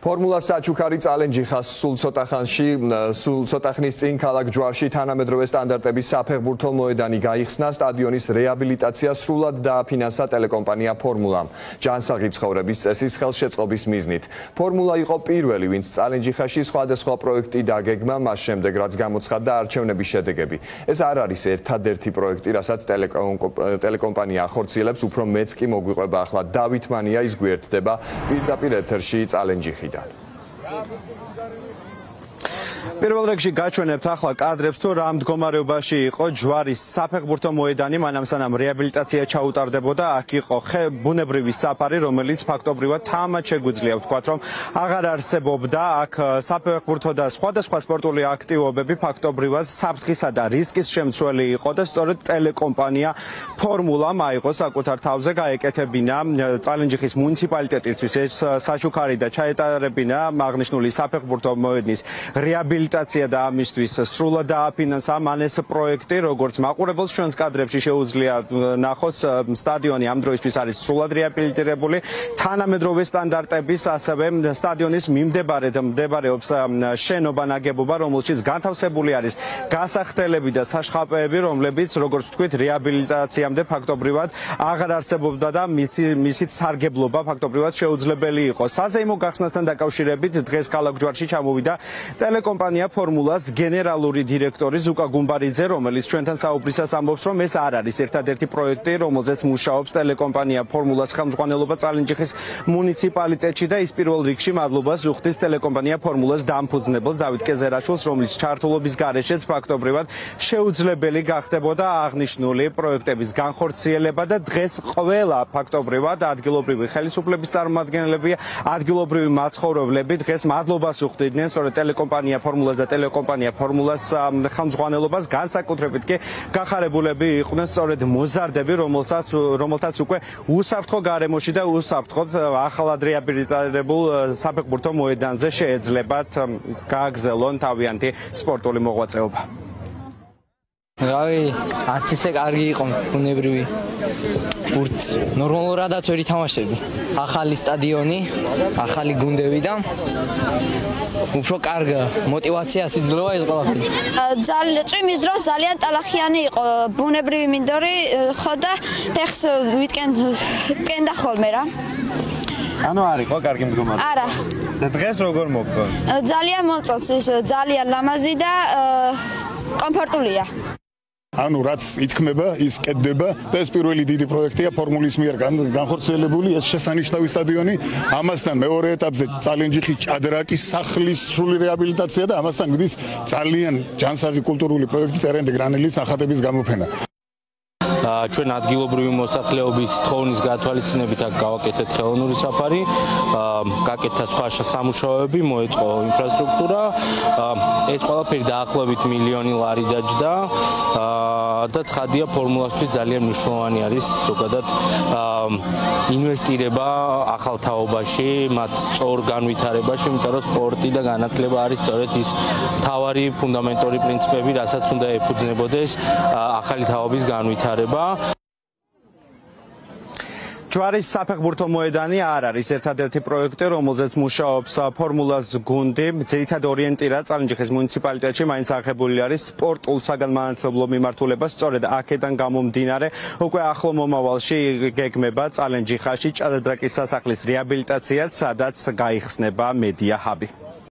ფორმულა საჩუქარი წალენჯი ხას სულ ცოტა ხნის წინ ქალაქ ჯვარში თანამედროვე სტანდარტების საფეხბურთო მოედანი გაიხსნა, სტადიონის რეაბილიტაცია სრულად დააფინანსა ტელეკომპანია ფორმულამ. ჯანსაღი ცხოვრების წესის ხელშეწყობის მიზნით. ფორმულა იყო პირველი, ვინც წალენჯიხაში სხვადასხვა პროექტი დაგეგმა, მას შემდეგ რაც გამოცხადდა არჩევნების შედეგები. ეს არ არის ერთადერთი პროექტი, რასაც ტელეკომპანია ახორციელებს, უფრო მეც კი მოგვიყვება ახლა დავით მანია, ის გვერდდება პირდაპირ ეთერში წალენჯიხიდან. პირველ რიგში გაჩვენებთ ახლა კადრებს თუ რა მდგომარეობაში იყო ჯვარის საფეხბურთო მოედანი, მანამ სანამ რეაბილიტაცია ჩაუტარდებოდა, აქ იყო ბუნებრივი საფარი, რომელიც ფაქტობრივად თამად შეგვიძლია ვთქვათ, რომ აღარ არსებობდა აქ საფეხბურთო და სხვადასხვა სპორტული აქტივობები, ფაქტობრივად საფრთხისა და რისკის შემცველი იყო და სწორედ ტელეკომპანია ფორმულამ აიღო საკუთარ თავზე გაეკეთებინა წალენჯიხის მუნიციპალიტეტისთვის ეს საჩუქარი და ჩაეტარებინა აღნიშნული საფეხბურთო მოედნის რეაბილიტაცია და ამისთვის სრულად დააფინანსა მან ეს პროექტი, როგორც მაყურებელს ჩვენს კადრებში შეუძლია ნახოს, სტადიონი ამ დროისთვის არის სრულად რეაბილიტირებული, თანამედროვე სტანდარტების, ასევე სტადიონის მიმდებარედ მდებარეობს შენობა ნაგებობა, რომელშიც განთავსებული არის გასახდელები და საშხაპეები, რომლებიც, როგორც ვთქვით, რეაბილიტაციამდე ფაქტობრივად აღარ არსებობდა და მისით სარგებლობა ფაქტობრივად შეუძლებელი იყო. საზეიმო გახსნასთან დაკავშირებით დღეს ქალაქ ჯვარში ჩამოვიდა ტელეკომპანია ფორმულას გენერალური დირექტორი ზუკა გუმბარიძე, რომელიც ჩვენთან საუბრისას ამბობს, რომ ეს არ არის ერთადერთი პროექტი, რომელზეც მუშაობს ტელეკომპანია ფორმულას ხელმძღვანელობა წალენჯიხის მუნიციპალიტეტში და ის პირველ რიგში მადლობას უხდის ტელეკომპანია ფორმულას დამფუძნებელს დავით კეზერაშვილს, რომლის ჩართულობის გარეშეც ფაქტობრივად შეუძლებელი გახდებოდა აღნიშნული პროექტების განხორციელება და დღეს ყველა ფაქტობრივად ადგილობრივი ხელისუფლების წარმომადგენლები, ადგილობრივი მაცხოვრებლები დღეს მადლობას უხდიდნენ სწორედ ტელეკომპანია ფორმულას და ტელეკომპანია ფორმულას ხელმძღვანელობას, განსაკუთრებით კი გახარებულები იყვნენ სწორედ მოზარდები, რომელთაც უკვე უსაფრთხო გარემოში და უსაფრთხოდ ახლად რეაბილიტირებულ საფეხბურთო მოედანზე შეეძლებათ გააგრძელონ თავიანთი სპორტული მოღვაწეობა. რავი, არც ისე კარგი იყო ბუნებრივი. ნორმალურადაც ვერ ითამაშები. ახალი სტადიონი, ახალი გუნდები და უფრო კარგა მოტივაციას იძლევა ეს ყველაფერი. წვიმის დროს ძალიან ტალახიანი იყო ბუნებრივი მინდორი, ხო და ფეხს კენდა ხოლმე რა. ანუ არ იყო კარგი მდგომარეობა. არა. და დღეს როგორ მოგწონს? ძალიან მომწონს, ის ძალიან ლამაზი და კომფორტულია. ანუ რაც ითქმება, ის კეთდება და ეს პირველი დიდი პროექტია ფორმულის მიერ განხორციელებული ეს შესანიშნავი სტადიონი. ამასთან მეორე ეტაპზე წალენჯიხის ჭადრაკის სახლის სრული რეაბილიტაცია და ამასთან მიდის ძალიან ჯანსაღი კულტურული პროექტი ტერენ დე გრანელის ნახატების გამოფენა. ჩვენ ადგილობრივი მოსახლეობის თხოვნის გათვალისწინებით აქ გავაკეთეთ ხელოვნური საფარი, გაკეთდა სხვა სამუშაოები, მოეწყო ინფრასტრუქტურა, ეს ყველაფერი დაახლოებით მილიონი ლარი დაჯდა და ცხადია ფორმულასთვის ძალიან მნიშვნელოვანი არის ზოგადად ინვესტირება ახალ თაობაში, მათ სწორ განვითარებაში, იმიტომ რომ სპორტი და განათლება არის სწორედ ის მთავარი ფუნდამენტური პრინციპები, რასაც უნდა ეფუძნებოდეს ახალი თაობის განვითარება. ჯვარის საფეხბურთო მოედანი არ არის ერთადერთი პროექტი, რომელზეც მუშაობს ფორმულას გუნდი. ძირითად ორიენტირად წალენჯიხის მუნიციპალიტეტში მაინც აღებული არის სპორტულ საგანმანათლებლო მიმართულება, სწორედ აქედან გამომდინარე უკვე ახლო მომავალში გეგმება წალენჯიხაში ჭადრაკის სასახლის რეაბილიტაციაც, სადაც გაიხსნება მედია ჰაბი.